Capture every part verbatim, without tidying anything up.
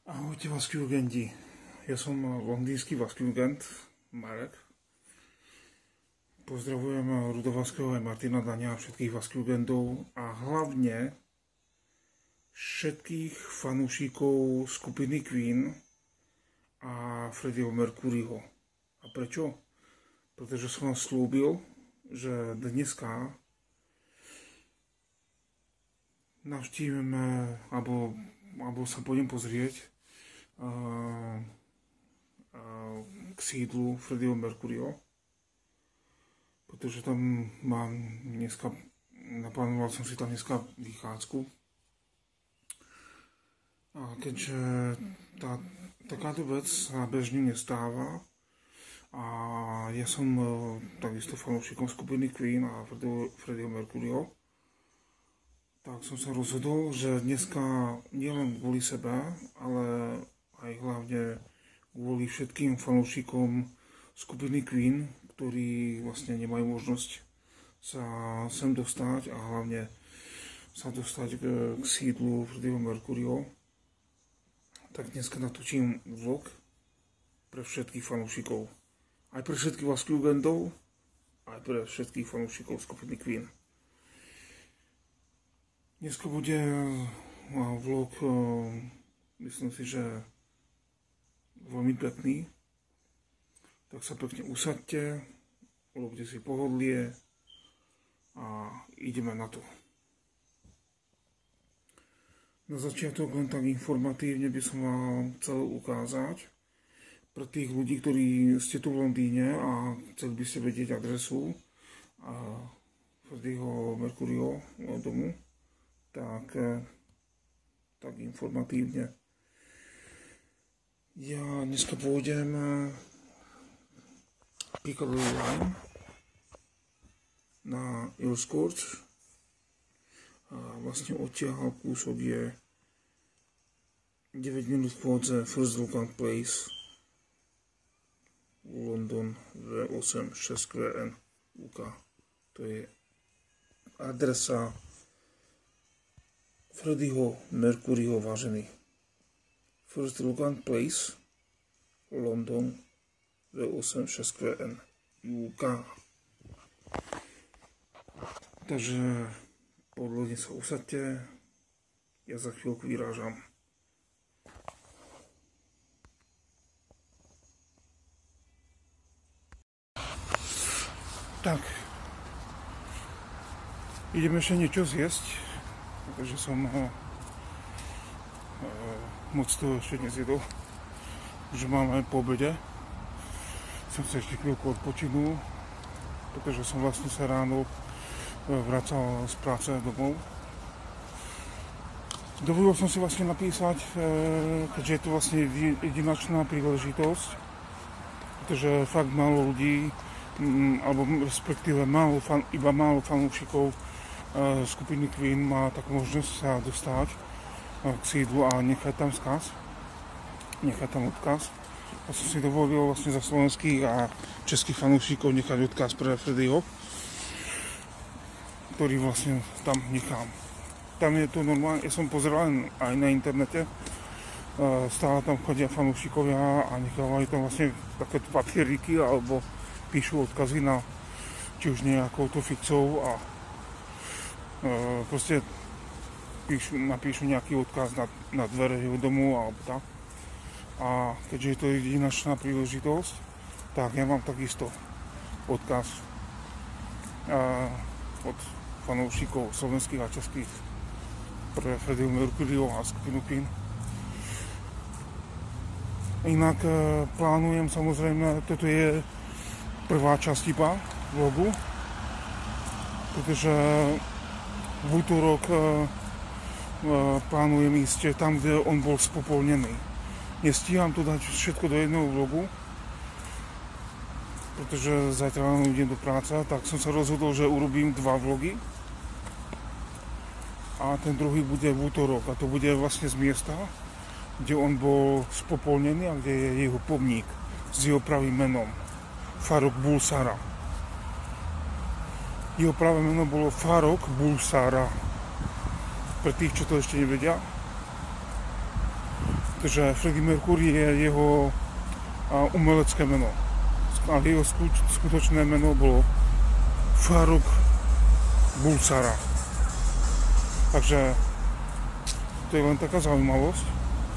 Ahojte Vaskjugenti. Ja som londýnsky Vaskjugent Marek. Pozdravujem Rudovaského aj Martina Daňa a všetkých Vaskjugentov a hlavne všetkých fanúšikov skupiny Queen a Freddieho Mercuryho. A prečo? Pretože som vám slúbil, že dneska navštívime, alebo, alebo sa pôjdem pozrieť uh, uh, k sídlu Freddieho Mercuryho, pretože tam mám dneska, naplánoval som si tam dneska vychádzku. A keďže tá, takáto vec sa bežne nestáva a ja som uh, takisto fanúšikom skupiny Queen a Freddieho, Freddieho Mercuryho, tak som sa rozhodol, že dneska nielen kvôli sebe, ale aj hlavne kvôli všetkým fanúšikom skupiny Queen, ktorí vlastne nemajú možnosť sa sem dostať a hlavne sa dostať k, k sídlu Freddieho Mercuryho, tak dneska natočím vlog pre všetkých fanúšikov. Aj pre všetkých Vaskjugentov, aj pre všetkých fanúšikov skupiny Queen. Dneska bude vlog, myslím si, že veľmi pekný. Tak sa pekne usaďte, urobte si pohodlie a ideme na to. Na začiatok len tak informatívne by som vám chcel ukázať pre tých ľudí, ktorí ste tu v Londýne a chceli by ste vedieť adresu Freddieho Mercuryho domu. Tak, tak informatívne. Ja dneska pôjdem Piccadilly Line na Earls Court a vlastne odtiaľ kúsok je deväť minút chôdze First Lookout Place, London V osem šesť Q N U K. To je adresa Freddieho Mercuryho, vážený. First Lookout Place, London, V osem šesť Q N U K. Takže podľa sa usadte, ja za chvíľku vyrážam. Tak, ideme ešte niečo zjesť. Takže som uh, uh, moc toho ešte nezjedol, že máme po obede. Som sa ešte chvíľku odpočinul, pretože som vlastne sa ráno uh, vracal z práce domov. Dovolil som si vlastne napísať, uh, keďže je to vlastne jedinačná príležitosť, pretože fakt málo ľudí, um, alebo respektíve málo fan, iba málo fanúšikov skupiny Queen má takú možnosť sa dostať k sídlu a nechať tam skaz, nechať tam odkaz. A som si dovolil vlastne za slovenských a českých fanúšikov nechať odkaz pre Freddieho, ktorý vlastne tam nechám. Tam je to normálne, ja som pozeral aj na internete, stále tam chodia fanúšikovia a nechávajú tam vlastne také papieriky alebo píšu odkazy na či už nejakou to fixou a Uh, proste píšu, napíšu nejaký odkaz na, na dvere jeho domu alebo tak. A keďže je to jedinačná príležitosť, tak ja mám takisto odkaz uh, od fanúšikov slovenských a českých pre Freddieho Mercuryho a skupinu Queen. Inak uh, plánujem samozrejme, toto je prvá časť iba vlogu, pretože v útorok uh, uh, plánujem ísť tam, kde on bol spopolnený. Nestíham to dať všetko do jedného vlogu, pretože zajtra ráno idem do práce, tak som sa rozhodol, že urobím dva vlogy. A ten druhý bude v útorok a to bude vlastne z miesta, kde on bol spopolnený a kde je jeho pomník s jeho pravým menom Farrokh Bulsara. Jeho pravé meno bolo Farrokh Bulsara. Pre tých, čo to ešte nevedia. protože Freddie Mercury je jeho umelecké jméno. Ale jeho skutečné jméno bylo Farrokh Bulsara. Takže to je len taká zaujímavosť.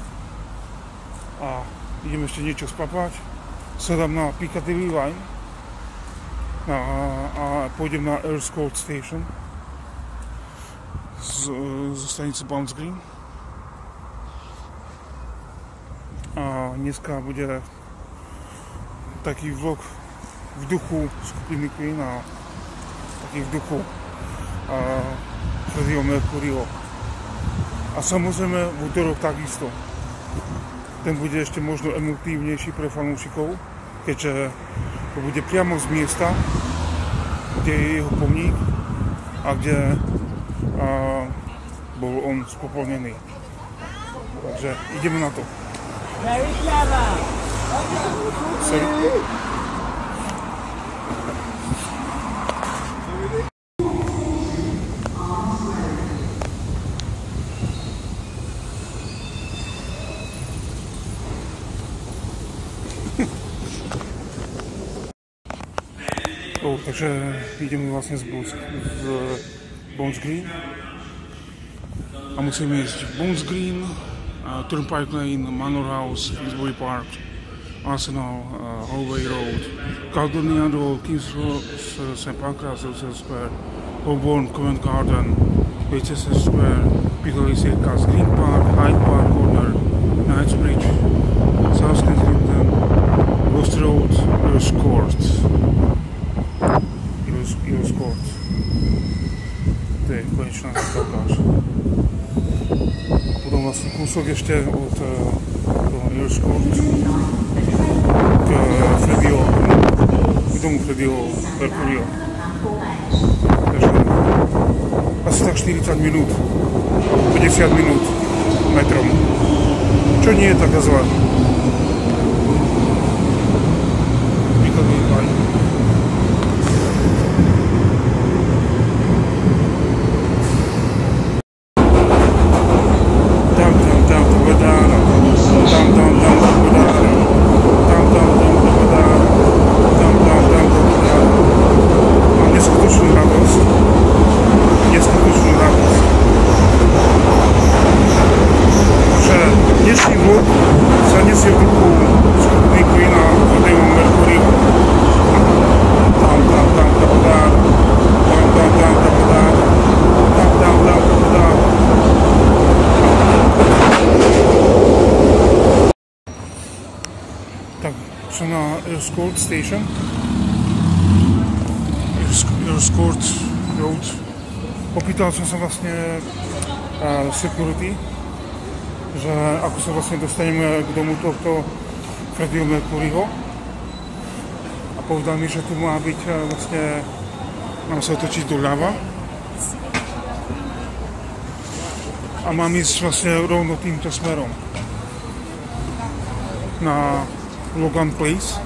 A idem ešte niečo spapať. Sedám na Piccadilly line a, a pôjdem na Earl's Court Station z, z stanice Bounds Green. A dneska bude taký vlog v duchu skupiny Queen a taký v duchu Freddieho Mercuryho. A samozrejme v útorok takisto. Ten bude ešte možno emotívnejší pre fanúšikov, keďže to bude priamo z miesta, kde je jeho pomník a kde a, bol on spopolnený. Takže ideme na to. Sorry. Oh, takže ideme vlastne z, Bones, z Bounds Green a musíme ísť Bounds Green, uh, Turnpike Lane, Manor House, Finsbury Park, Arsenal, uh, Holloway Road, Caledonian Road, King's Road, Saint Pancras, Russell Square, Holborn, Covent Garden, Leicester Square, Piccadilly Circus, Green Park, Hyde Park Corner, Knightsbridge, South Kensington, Gloucester Road, Earl's Court. Earl's Court. To je konečná stavkáž. Potom vlastne kúsok ešte od toho Earl's Court k Freddieho, k domu Freddieho Mercuryho. Takže asi tak štyridsať minút, päťdesiat minút metrom. Čo nie je také zlé. Som na Earl's Court Station, Earl's Court Road. Opýtal som sa vlastne uh, security, že ako sa vlastne dostaneme k domu tohto Freddieho Mercuryho. A povedal mi, že tu má byť uh, vlastne, mám sa otočiť doľava. A mám ísť vlastne rovno týmto smerom na Logan Place.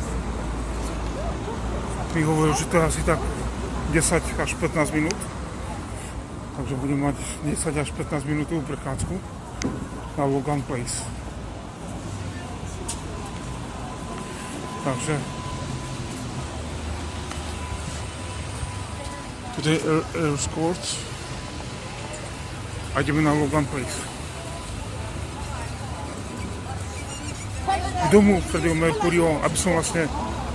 Mi hovoril, že to je asi tak desať až pätnásť minút. Takže budem mať desať až pätnásť minútovú prechádzku na Logan Place. Takže toto je Earl's Court a ideme na Logan Place. Domu Freddieho Mercuryho, aby som vlastne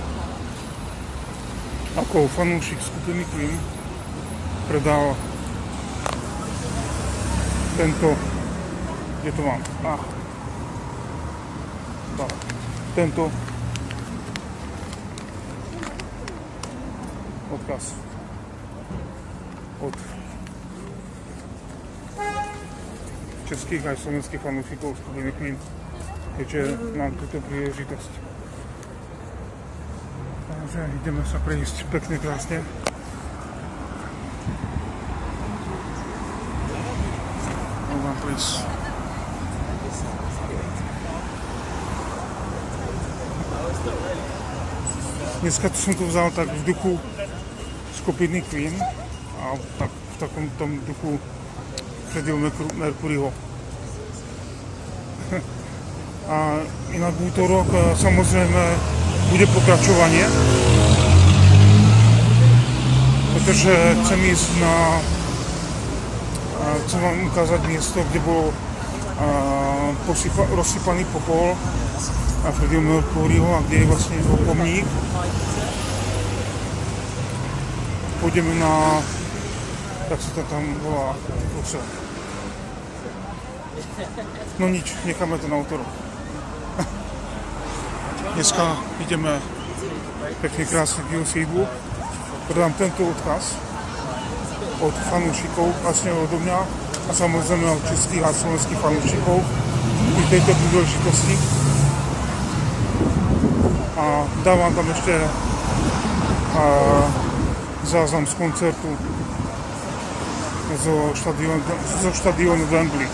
ako fanúšik skupiny Queen predal tento, kde to mám, ah, tento odkaz od českých aj slovenských fanúšikov skupiny Queen, keďže mám túto príležitosť. Takže ideme sa prejsť pekne, krásne. Logan Place. Dneska som to vzal tak v duchu skupiny Queen a tak v takom tom duchu Freddieho Mercuryho. A inak v útorok samozrejme bude pokračovanie, pretože chcem ísť na... Chcem vám ukázať miesto, kde bol rozsypaný popol a Freddieho Mercuryho a kde je vlastne jeho pomník. Pôjdeme na... tak sa to tam volá... No nič, necháme to na útorok. Dneska ideme pekne krásne k jeho sídlu. Predám tento odkaz od fanúšikov, vlastne odo mňa a samozrejme od českých a slovenských fanúšikov pri tejto príležitosti. A dávam tam ešte a, záznam z koncertu zo štadiónu, zo štadiónu Wembley.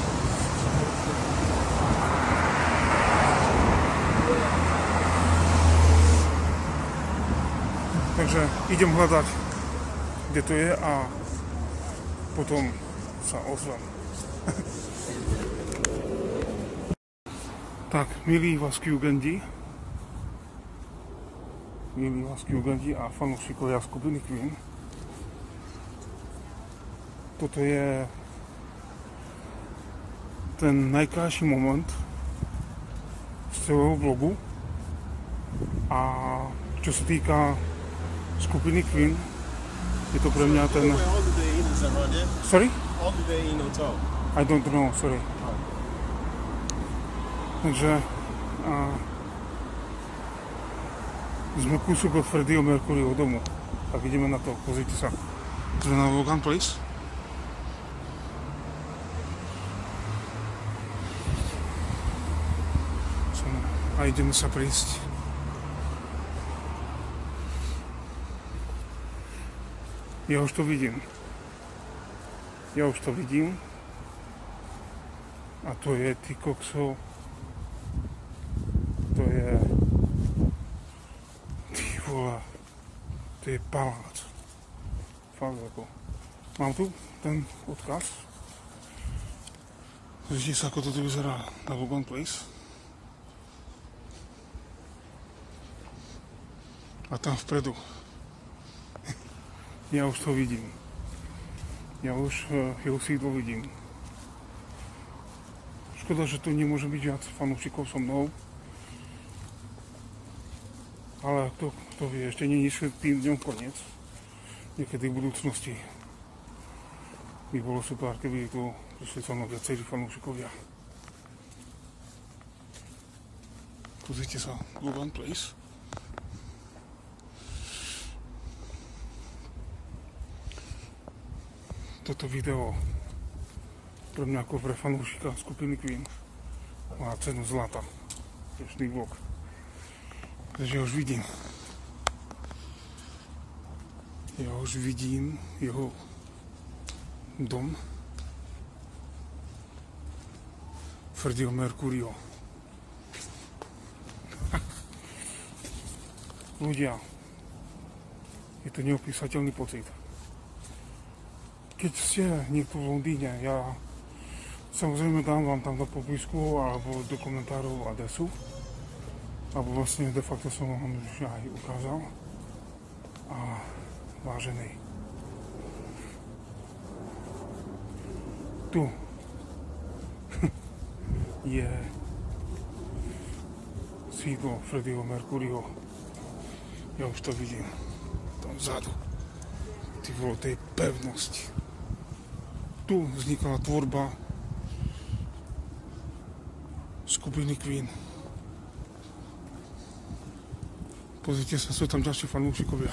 Takže idem hľadať, kde to je a potom sa ozvem. Tak, milí Vaskiugendi, milí Vaskiugendi a fanúšikovia skupiny Queen, toto je ten najkrajší moment z celého vlogu a čo sa týka skupiny Queen, je to pre mňa ten... Sorry? I don't know, sorry. Takže a, sme kúsok od Freddieho Mercuryho domu. Tak ideme na to, pozrite sa. Sme na Logan Place. A ideme sa prísť. Ja už to vidím. Ja už to vidím. A to je ty kokso. To je... Ty vole. To je palác. Fakt ako. Mám tu ten odkaz. Vidíte sa, ako to tu vyzerá na Logan Place. A tam vpredu. Ja už to vidím. Ja už uh, jeho sídlo vidím. Škoda, že tu nemôže byť viac fanúšikov so mnou. Ale kto, kto vie, ešte nie je tým dňom koniec. Niekedy v budúcnosti by bolo super, keby tu prišli so mnou viacerí fanúšikovia. Pozrite sa, Logan Place. Toto video pre mňa ako pre fanúšika skupiny Queen má cenu zlata. Dnešný vlog. Takže ja už vidím. Ja už vidím jeho dom. Freddieho Mercuryho. Ľudia, je to neopísateľný pocit. Keď ste niekto v Londýne, ja samozrejme dám vám tam do popisku alebo do komentárov adresu. Alebo vlastne de facto som vám už aj ukázal. A vážený, tu je sídlo Freddieho Mercuryho. Ja už to vidím. Tam vzadu. Ty vole, to je pevnosť. Tu vznikala tvorba skupiny Queen. Pozrite sa, sú tam ďalší fanúšikovia.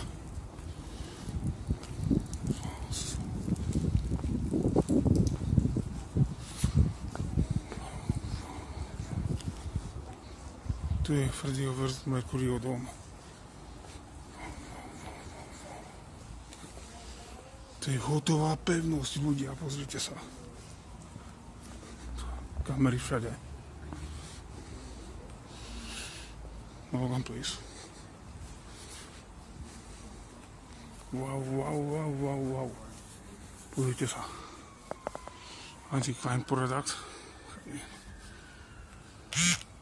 Tu je Freddieho Mercuryho dom. To je hotová pevnosť, ľudia, pozrite sa. Kamery všade. Logan Place. Wow, wow, wow, wow, wow. Pozrite sa. Anti-crime product.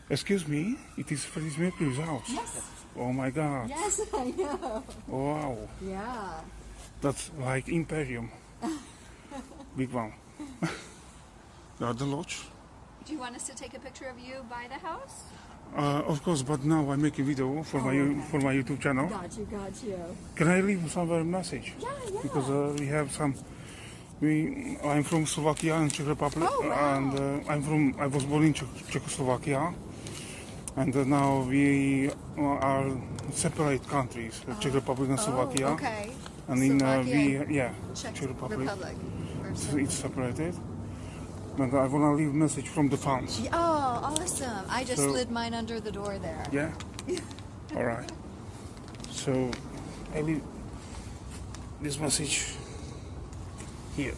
Excuse me, it is Freddie Mercury's house. Yes. Oh my god. Yes, I know. Wow. Yeah. That's like Imperium. Big one. Garden Lodge. Do you want us to take a picture of you by the house? Uh, of course, but now I make a video for Oh, my okay. for my YouTube channel. Got you, got you. Can I leave somewhere a message? Yeah, yeah. Because uh, we have some. We I'm from Slovakia and Czech Republic, Oh, wow. and uh, I'm from. I was born in Czech, Czechoslovakia, and uh, now we uh, are separate countries, uh, Czech Republic and Slovakia. Oh, okay. And in uh, Slovakia we and yeah Czech Czech Republic. Republic. Or It's, something. it's separated. And I wanna leave a message from the fans. Yeah, oh, awesome. I just So- slid mine under the door there. Yeah. All right. So I leave this message here.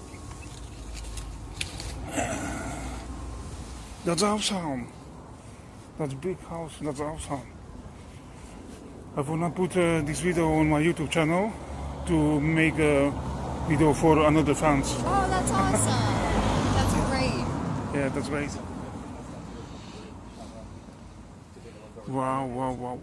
That's awesome. That's big house. That's awesome. I wanna put uh, this video on my YouTube channel to make a video for another fans. Oh, that's awesome. That's great. Yeah, that's great. Wow, wow, wow.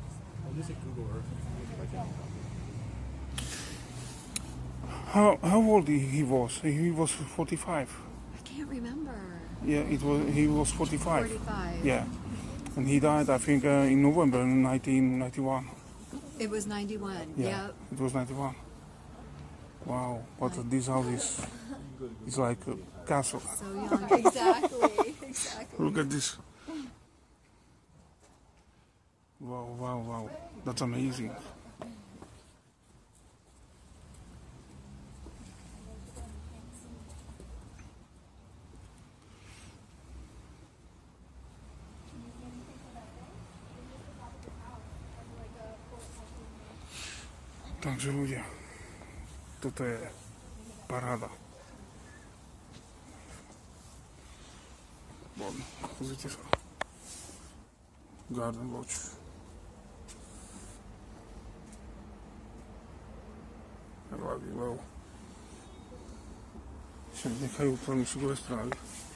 How how old he he was? He was forty-five. I can't remember. Yeah, it was. He was forty-five. forty-five. Yeah, and he died, I think, uh, in November nineteen ninety-one. It was ninety-one. Yeah, Yep. it was ninety-one. Wow, but this house is is like a castle. So young. Exactly. Exactly. Look at this. Wow, wow, wow. That's amazing. Takže ľudia, toto je paráda. Bon, pozrite sa. Garden Lodge. Hlavy lev. Však nechajú plný šugové správy.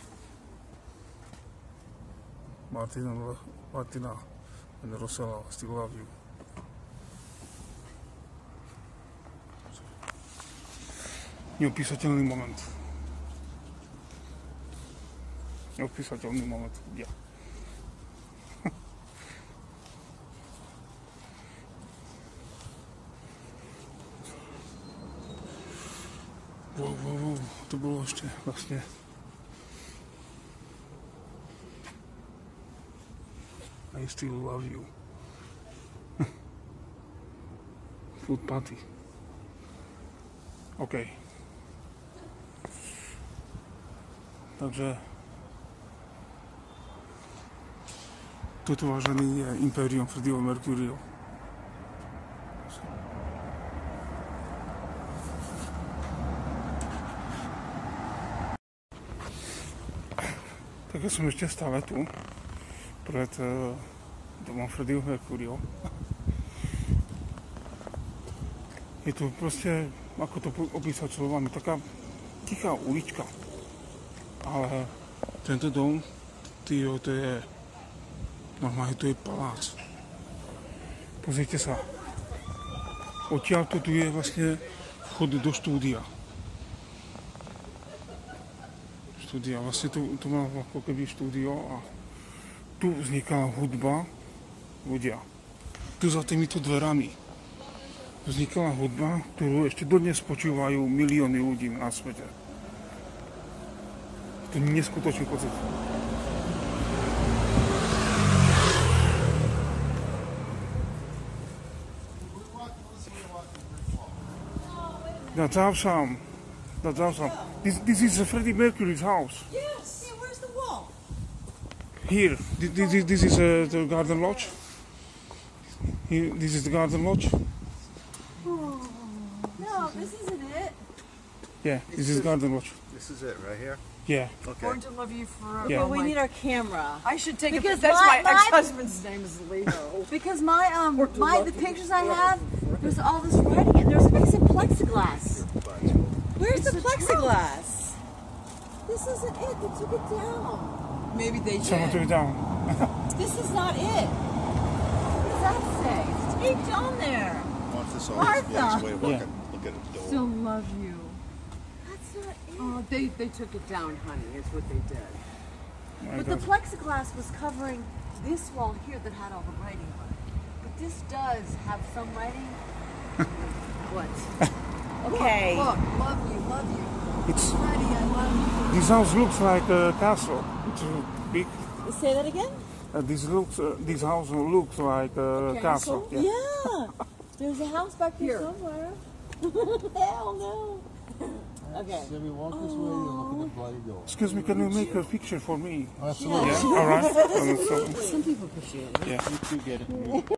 Martina, Martina and Rosella still love you. Neopísateľný moment. Neopísateľný moment. Ja. Wow, wow, wow. To bolo ešte vlastne I still love you. Food party. OK. Takže toto, vážený, je Imperium Freddieho Mercuryho. Tak ja som ešte stále tu pred uh, domom Freddieho Mercuryho. Je tu proste, ako to opísať slovami, taká tichá ulička. Ale tento dom, týjo, to je, normálne to je palác. Pozrite sa. Odtiaľ to tu je vlastne vchod do štúdia. Štúdia, vlastne tu, tu mám ako keby štúdio a tu vznikala hudba ľudia. Tu za týmito dverami vznikala hudba, ktorú ešte dodnes počúvajú milióny ľudí na svete. To je neskutočný pocit. That's awesome. That's awesome. This, this is Freddie Mercury's house. Yes. Yeah, where's the wall? Here, this, this, this is uh, the garden lodge. Here, this is the garden lodge. Oh, no, this isn't it. Yeah, this is garden lodge. This is it right here? Yeah. Okay. Born to love you forever. Yeah. But we need our camera. I should take Because a. That's my- my, my- ex-husband's name is Leo. Because my um Born to my love the you pictures I forever. have, there's all this writing and there's a piece of plexiglass. Where's the plexiglass? This isn't it. They took it down. Maybe they Someone took did. it down. This is not it. What does that say? Speak down there. Wants this always be Martha. his way of Yeah. looking, look at a door. Still love you. That's not it. Oh, they they took it down, honey. Is what they did. My But the God. plexiglass was covering this wall here that had all the writing on it. But this does have some writing. What? Okay. Look, love you, love you. It's, Freddie, I love you. this house looks like a castle. It's uh, big. Say that again? Uh, this looks. Uh, this house looks like a castle. Yeah. Yeah. There's a house back here, Here. somewhere. Hell no. Okay. Let me walk this way and look at the bloody door. Excuse me, can you make a picture for me? Absolutely. Yeah. All right. Um, so- Some people appreciate it. yeah. You two get it.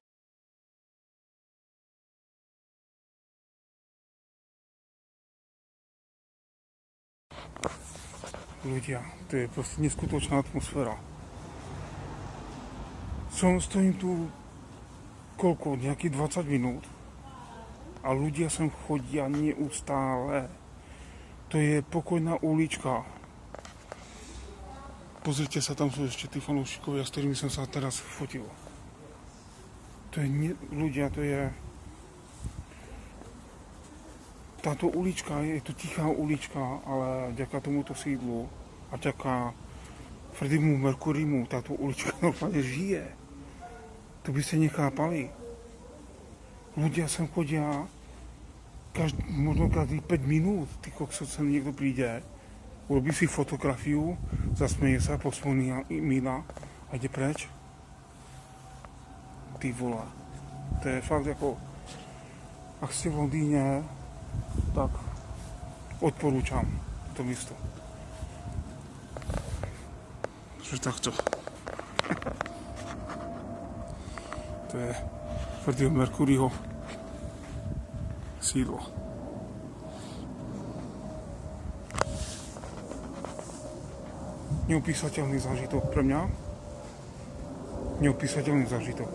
Ľudia, to je proste neskutočná atmosféra. Som, stojím tu koľko, nejakých dvadsať minút a ľudia sem chodia neustále. To je pokojná ulička. Pozrite sa, tam sú ešte tí fanúšikovia, s ktorými som sa teraz fotil. To je, ne, ľudia, to je... Táto ulička, je to tichá ulička, ale vďaka tomuto sídlu a vďaka Freddiemu Mercurimu táto ulička normálne žije. To by ste nechápali. Ľudia sem chodia každý, možno každých päť minút. Ty kokso, sem niekto príde, urobí si fotografiu, zasmeje sa, pospomína a ide preč. Ty vole. To je fakt ako, ak ste v Londýne, tak odporúčam to místo. Že takto. To je Freddieho Mercuryho sídlo. Neopísateľný zážitok pre mňa. Neopísateľný zážitok.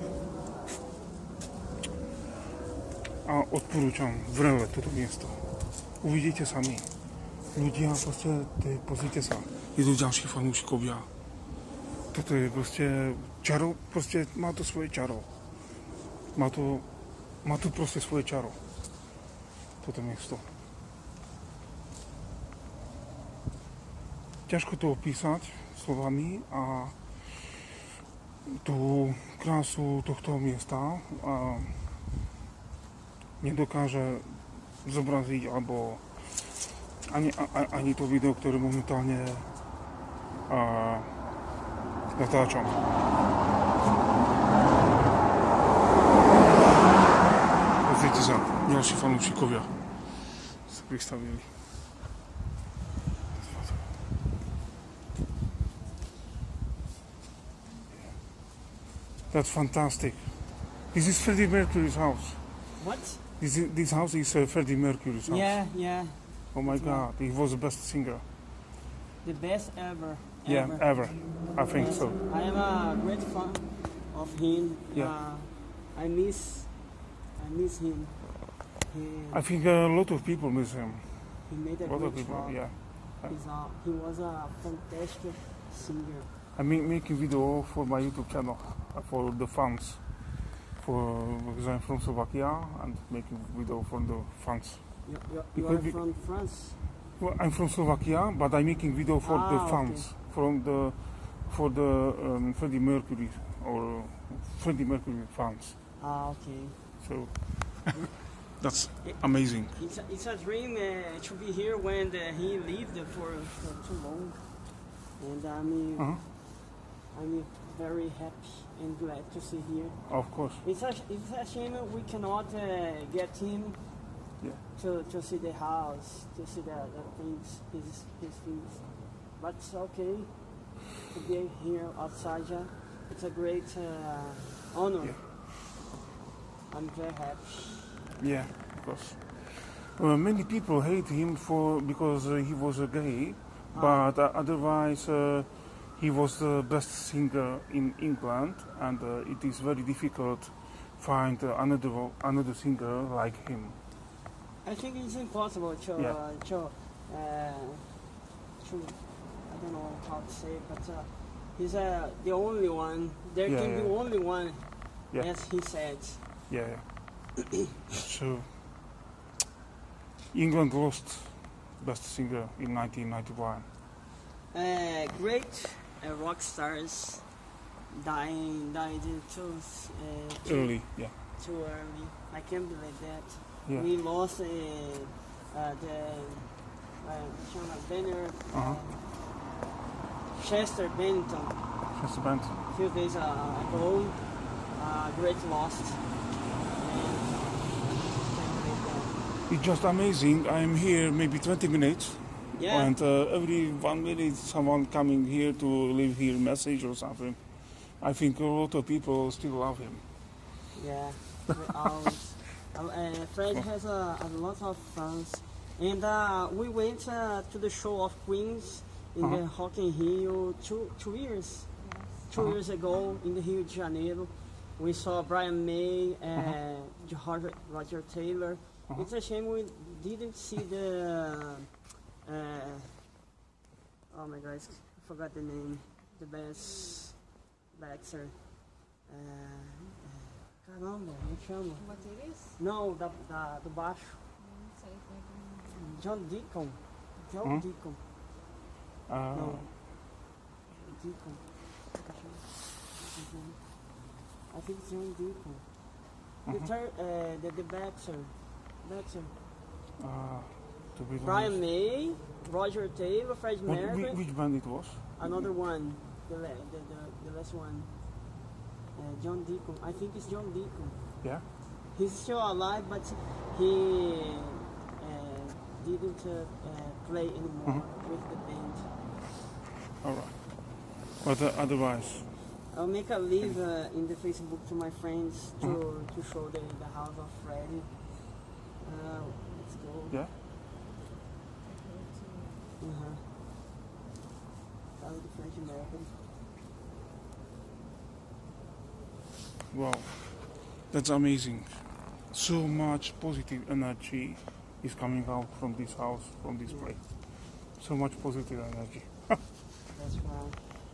A odporúčam vrele toto miesto. Uvidíte sami. Ľudia, proste, to je, pozrite sa, idú ďalší fanúšikovia. Toto je proste čaro, proste má to svoje čaro. Má to, má to proste svoje čaro. Toto miesto. Ťažko to opísať slovami a tú krásu tohto miesta a nedokáže zobraziť alebo ani, a, ani to video, ktoré momentálne a, natáčam. Pozrite sa, ďalší fanúšikovia sa pristavili. That's fantastic. This is Freddie Mercury's house. What? This, is, this house is uh, Freddie Mercury's house. Yeah, yeah. Oh my God, he was the best singer. The best ever. Yeah, ever. ever. I think so. I am a great fan of him. Yeah. Uh, I miss, I miss him. He, I think a lot of people miss him. he made a A lot of great people, job. yeah. He's a, he was a fantastic singer. I'm ma- making video for my YouTube channel uh, for the fans. For because I'm from Slovakia and making video for the fans. You, you, you Because are we- from France. Well, I'm from Slovakia, but I'm making video for Ah, the okay. fans from the for the um, Freddie Mercury or Freddie Mercury fans. Ah, okay. So that's amazing. It's a, it's a dream uh, to be here when the, he lived for, for too long. And I'm, Uh-huh. I'm very happy and glad to see here. Of course. It's a, it's a shame we cannot uh, get him Yeah. to, to see the house, to see the, the things, his, his things. But it's okay to be here outside. Yeah. It's a great uh, honor. Yeah. I'm very happy. Yeah, of course. Uh, many people hate him for because uh, he was a gay, but uh, otherwise uh, he was the best singer in England, and uh, it is very difficult find uh, another another singer like him. I think it's impossible to, Yeah. uh, to, uh, to I don't know how to say it, but uh, He's uh, the only one. There Yeah, can be yeah. only one, Yeah. as he said. Yeah, yeah. So, England lost best singer in nineteen ninety-one. Uh, great uh, rock stars dying, died too, uh, too, Early, yeah. too early. I can't believe that. Yeah. We lost uh, uh, the uh, chama Banner, Uh-huh. Chester Bennington, Just a band. a few days uh, ago. Uh, great loss. And can't believe that. It's just amazing. I'm here maybe twenty minutes. Yeah. And uh, every one minute someone coming here to leave here a message or something. I think a lot of people still love him. Yeah, we always. Uh, uh, Fred has a, a lot of fans, and uh, we went uh, to the show of Queens in Uh-huh. the Rock in Rio two two years, two Uh-huh. years ago in the Rio de Janeiro. We saw Brian May and Roger, Roger Taylor. Uh-huh. It's a shame we didn't see the. Uh, oh my God, I forgot the name. The best boxer. Uh, Caramba, me chama. Baterista? Não, da, da, do baixo. Não sei como é que John Deacon. John Hum? Deacon. Uh, No. Deacon. I think it's John Deacon. The Mhm. third, uh, the, the boxer. Boxer. uh, to be Brian honest. May, Roger Taylor, Fred What, Mercury. which, which band it was? Another one. The, la- the, the, the last one. Uh, John Deacon. I think it's John Deacon. Yeah? He's still alive, but he uh, didn't uh, uh, play anymore with the band. Alright. But uh, otherwise, I'll make a leave uh, in the Facebook to my friends to, to show the, the house of Freddy. Uh, let's go. yeah? Uh-huh. That was the French American. Wow. That's amazing. So much positive energy is coming out from this house, from this place. So much positive energy. That's right.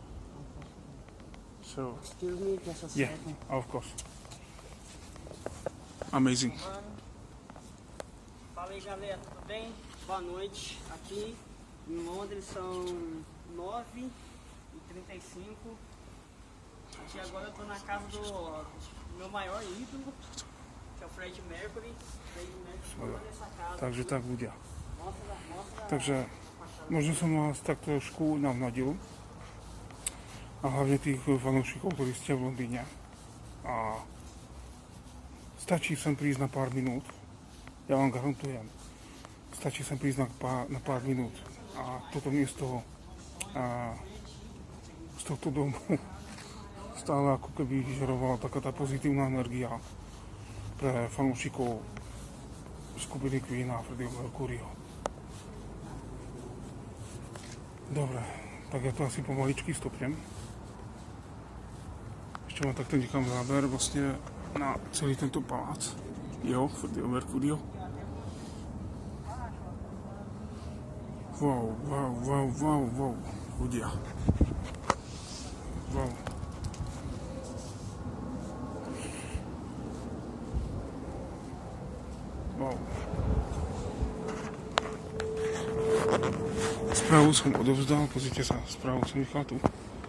So, Excuse me, just a yeah, second. of course. Amazing. Fala aí, galera, tudo bem? Boa noite. Aqui em Londres são nove e trinta e cinco. Aqui agora eu tô na casa do, do meu maior ídolo, que é o Fred Mercury. Fred Mercury, olha essa casa. Takže tak bude. Mostra, mostra. Takže možno som vás tak trošku navnadil. A hlavne tých fanúšikov, ktorí ste v Londýne. A stačí sem prísť na pár minút. Ja vám garantujem. Stačí sem prísť na pár, na pár minút. A toto miesto a z tohto domu stále ako keby vyžarovala taká tá pozitívna energia pre fanúšikov skupiny Queen a Freddieho Mercuryho. Dobre, tak ja to asi pomaličky stopnem. Ešte mám takto nechám záber vlastne na celý tento palác. Jo, Freddieho Mercuryho. Wow, wow, wow, wow, wow, ľudia. Wow. Wow. Správu som odovzdal, pozrite sa, správu som nechal tu.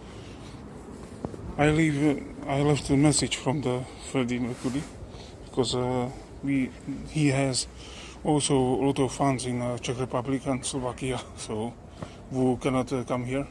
I leave, I left a message from the Freddie Mercury because uh, we, he has also a lot of fans in uh, Czech Republic and Slovakia, so who cannot uh, come here.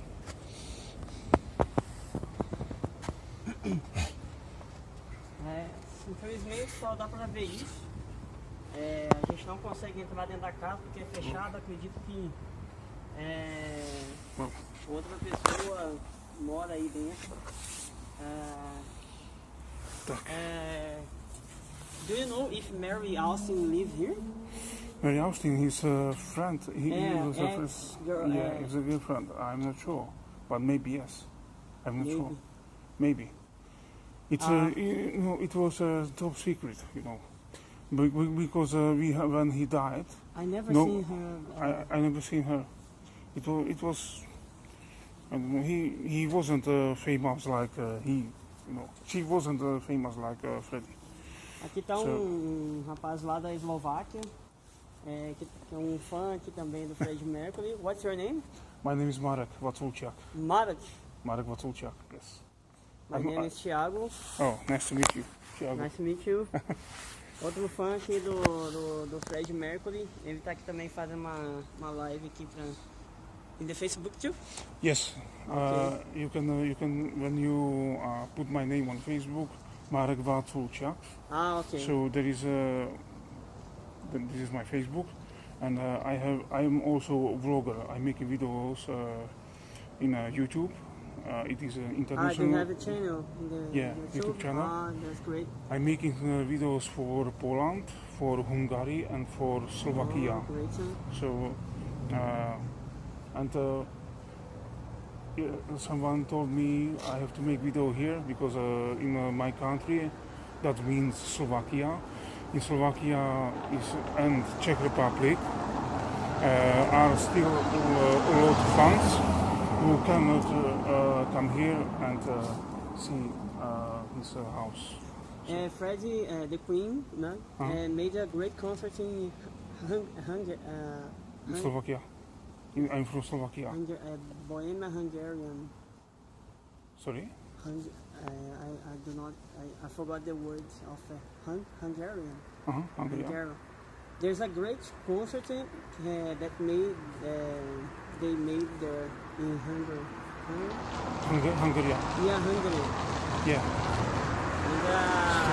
É, infelizmente só dá pra ver isso. É, a gente não consegue entrar dentro da casa porque é fechado. Acredito que é, Bom. outra pessoa mora aí dentro. É, Tak. é, do you know if Mary Austin live here? Mary Austin, his uh, friend, he, he Yeah, was a friend. ex-girl, Yeah, uh, he's a girlfriend. I'm not sure, but maybe yes. I'm not sure. Maybe. Maybe. It's Ah. uh, you know, it was a top secret, you know, Be- be- because uh, we have, when he died, I never No, seen her. Uh, I I never seen her. It was it was And he he wasn't uh, famous like uh, he, you know, she wasn't uh, famous like uh, Freddie. Aqui tá So- um, um rapaz lá da Eslováquia, é, que, que é um fã aqui também do Freddie Mercury. What's your name? My name is Marek Vaculchak. Marek. Marek Vaculchak, yes. My I'm- name I- is Thiago. Oh, nice to meet you, Thiago. Nice to meet you. Outro fã aqui do, do, do Freddie Mercury. Ele tá aqui também fazendo uma, uma live aqui pra... In the Facebook too? Yes, uh, you can uh, you can when you uh, put my name on Facebook, Marek Vaculchak. Ah, ok. So there is a th- this is my Facebook, and uh, I have I am also a vlogger. I'm making videos uh, in uh, YouTube. Uh, it is an Ah, you international. have a channel in the Yeah, YouTube channel. Ah, that's great. I'm making uh, videos for Poland, for Hungary, and for Slovakia. Oh, great. Huh? So, uh, and uh, yeah, someone told me I have to make video here because uh, in uh, my country, that means Slovakia. In Slovakia is and Czech Republic uh, are still uh, a lot of fans who cannot uh, uh, come here and uh, see uh, his uh, house. Uh, Freddie, uh, the Queen, no? Uh-huh. uh, made a great concert in Hung- Hung- uh, In Hung- Slovakia. In, I'm from Slovakia. Hung- uh, Bohemia Hungarian. Sorry. Hung- uh, I, I do not, I, I forgot the words of uh, Hung- Hungarian. Uh-huh. Hungary. Hungarian. There's a great concert uh, that made, uh, they made there in Hungary. Hungary? Hungary. Hungary. Yeah, Hungary. Yeah. And uh,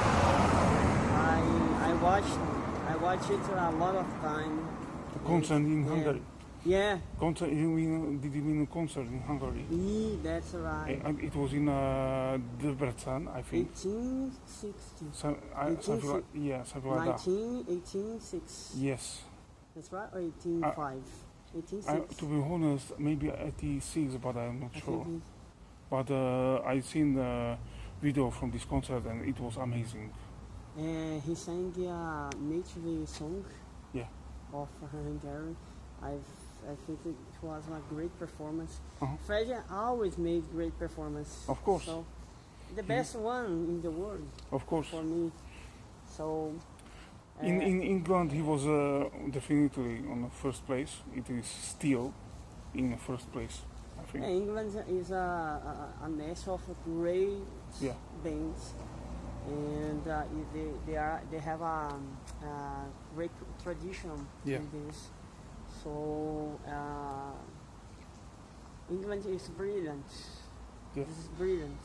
I I watched I watched it a lot of time. A concert in Yeah. Hungary. Yeah, Concert, you mean, did you mean a concert in Hungary? yeah, that's right. I, I- it was in uh, Debrecen, I think. eighteen sixty. Some, I, eighteen something like, yeah, something like that. nineteen, eighteen six. Yes. That's right, or eighteen five. eighteen I, six. to be honest, maybe eighty-six, but I'm not I sure. think But uh, I seen the video from this concert and it was amazing. it- uh, he sang a native song Yeah. of Hungary. I've, I think it was a great performance. Uh-huh. Freddie always made great performance. Of course. So, the best one in the world. Of course. For me. So uh, In, in England, he was uh, definitely on the first place. It is still in the first place, I think. yeah, England is a, a, a nest of great Yeah. bands, and uh, they they are they have a, um, a great tradition Yeah. in this. So uh, England is brilliant. Yeah. This is brilliant.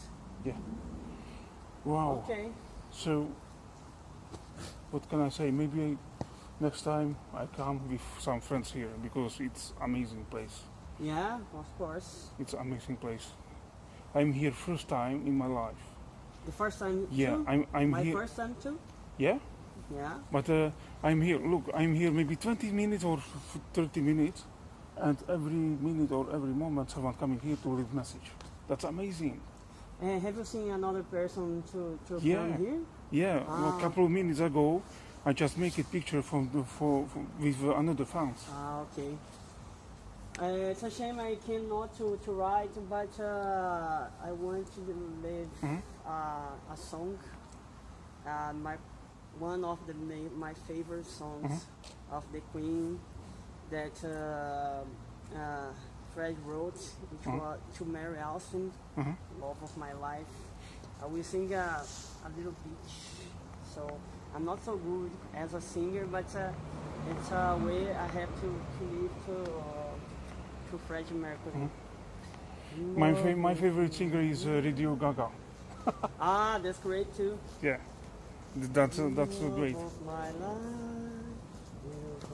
Wow. Okay. So, what can I say? Maybe next time I come with some friends here because it's amazing place. Yeah, of course. It's amazing place. I'm here first time in my life. The first time Yeah, too? I'm I'm My here. first time too? Yeah, Yeah. but uh, I'm here. Look, I'm here maybe twenty minutes or f- thirty minutes, and every minute or every moment someone coming here to leave message. That's amazing. And have you seen another person to, to Yeah. come here? Yeah, well, Ah. a couple of minutes ago, I just make a picture from the for, for with uh, another fans. Ah, okay. Uh, it's a shame I cannot to, to write, but uh, I want to leave Mhm. uh, a song. Uh, my one of the ma- my favorite songs of the Queen that uh, uh, Fred wrote, which Mhm. was to Mary Austin, Mhm. love of my life. I will sing a, a little bit. So I'm not so good as a singer, but uh, it's a way I have to, to live to uh, to Freddie Mercury. My fa- my favorite singer is uh, Radio Gaga. Ah, that's great too. Yeah, Th- that's uh, that's uh, great. Love of my life, you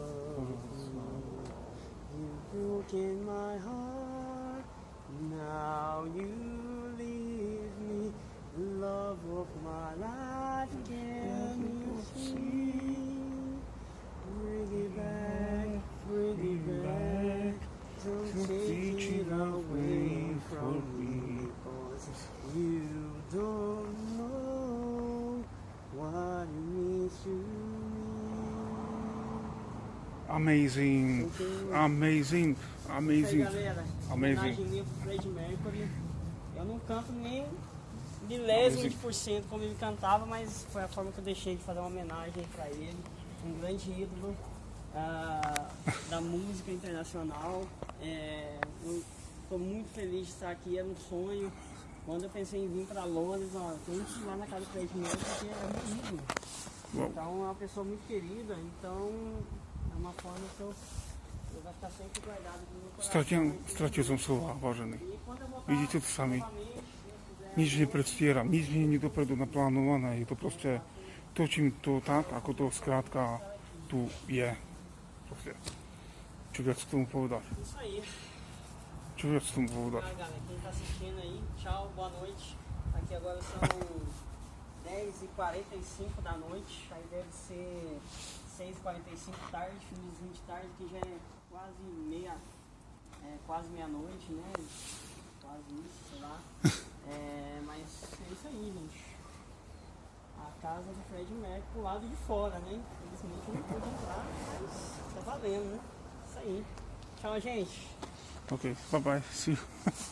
broke in my heart. Now you leave me, love of my life. Can you see? Bring it back, bring it back. Don't take it away from me, 'cause you don't know what it means to me. Amazing, Thank you. amazing. Amazing. Isso aí, galera. Amazing. Homenagem minha pro Fred Mercury. Eu não canto nem milésimo de por cento como ele cantava, mas foi a forma que eu deixei de fazer uma homenagem pra ele. Um grande ídolo ah, da música internacional. É, eu tô muito feliz de estar aqui, era um sonho. Quando eu pensei em vir para Londres, ó, tem que ir lá na casa do Fred Mercury, porque é um ídolo. Wow. Então é uma pessoa muito querida, então é uma forma que eu, eu vai ficar sempre guardado no meu coração. Stratil, stratil som slova, vážený. E quando eu voltar Vidíte to sami. novamente, se Deus quiser, Nič nepredstieram, nič nie je dopredu naplánované. Je to proste, točím to tak, ako to skrátka tu je. Proste. Čo viac k tomu povedať? isso aí. Čo viac k tomu povedať? Ah, galera, quem tá assistindo aí, tchau, boa noite. Aqui agora são dez e quarenta e cinco da noite, aí deve ser seis e quarenta e cinco da tarde, finzinho de tarde, que já é quase meia, é, quase meia-noite, né? Quase isso, sei lá. É, mas é isso aí, gente. A casa do Fred Mercury pro lado de fora, né? Infelizmente não pude entrar, mas tá valendo, né? Isso aí. Tchau, gente. Ok, bye bye, see you.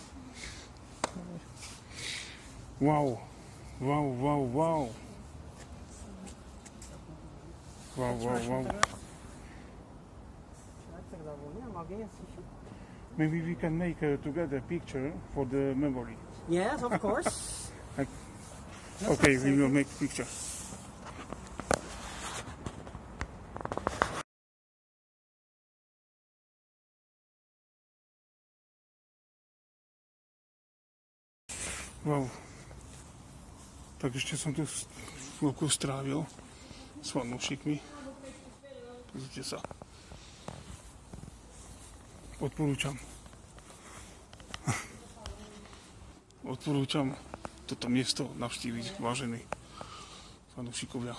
Wow, wow, wow, wow. Wow, wow, wow. Será que você gravou mesmo? Alguém assistiu? Maybe we can make a together picture for the memory. Yes, of course. Okay, we will make picture. Wow. Tak ešte som tu chvíľku strávil s fanúšikmi. Pozrite sa. Odporúčam. Odporúčam toto miesto navštíviť, vážení fanúšikovia.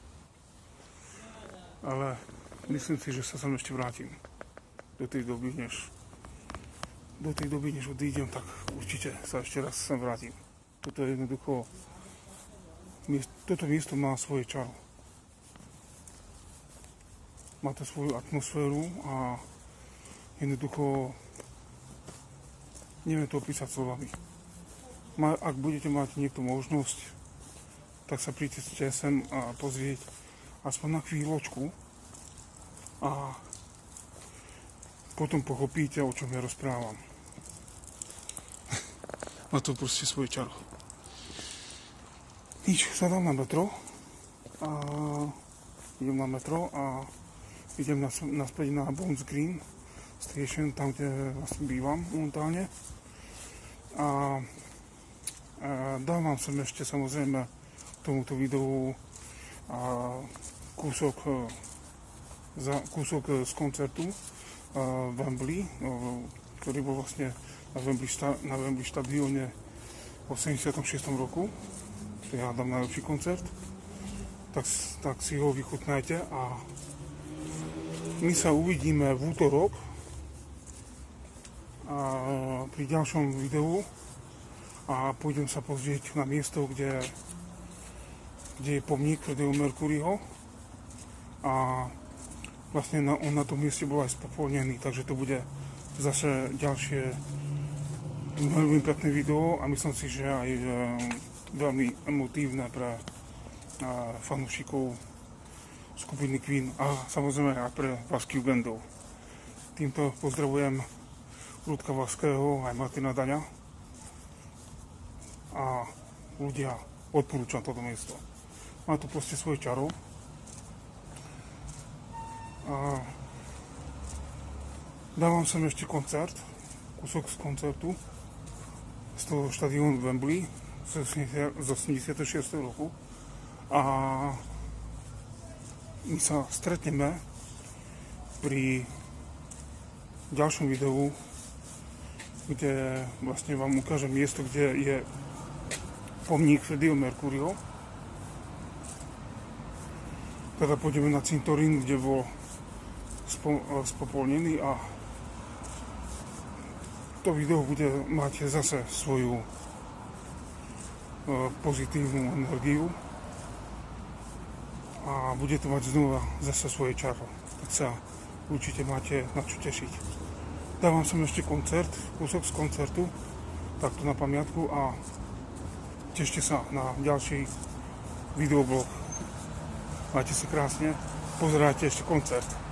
Ale myslím si, že sa sem ešte vrátim. Do tej doby, než do tej doby, než odídem, tak určite sa ešte raz sem vrátim. Toto je jednoducho, toto miesto má svoje čaro. Má to svoju atmosféru a jednoducho neviem to opísať slovami. Ak budete mať niekto možnosť, tak sa príďte sem a pozrieť aspoň na chvíľočku a potom pochopíte, o čom ja rozprávam. Má to proste svoje čaro. Nič, sadám na metro a idem na metro a idem naspäť na Bones Green Station, tam, kde vlastne bývam momentálne. A, a dávam som ešte samozrejme tomuto videu a kúsok, za, kúsok z koncertu a, Wembley, no, ktorý bol vlastne na Wembley, na Wembley štadióne v osemdesiatom šiestom roku. To ja dám najlepší koncert. Tak, tak si ho vychutnajte a my sa uvidíme v útorok a pri ďalšom videu a pôjdem sa pozrieť na miesto, kde, kde je pomník Freddieho Mercuryho a vlastne na, on na tom mieste bol aj spopolnený, takže to bude zase ďalšie veľmi pekné video a myslím si, že aj e, veľmi emotívne pre e, fanúšikov skupiny Queen a samozrejme aj pre Vasky Gendov. Týmto pozdravujem Ľudka Vaského aj Martina Daňa a ľudia, odporúčam toto miesto. Má to proste svoje čaro a dávam sem ešte koncert, kúsok z koncertu z toho štadiónu Wembley z osemdesiateho šiesteho roku a my sa stretneme pri ďalšom videu, kde vlastne vám ukážem miesto, kde je pomník Freddieho Mercuryho. Teda pôjdeme na cintorín, kde bol spopolnený a to video bude mať zase svoju pozitívnu energiu a bude to mať znova zase svoje čaro. Tak sa určite máte na čo tešiť. Dávam som ešte koncert, kúsok z koncertu, takto na pamiatku a tešte sa na ďalší videoblog. Majte sa krásne, pozerajte ešte koncert.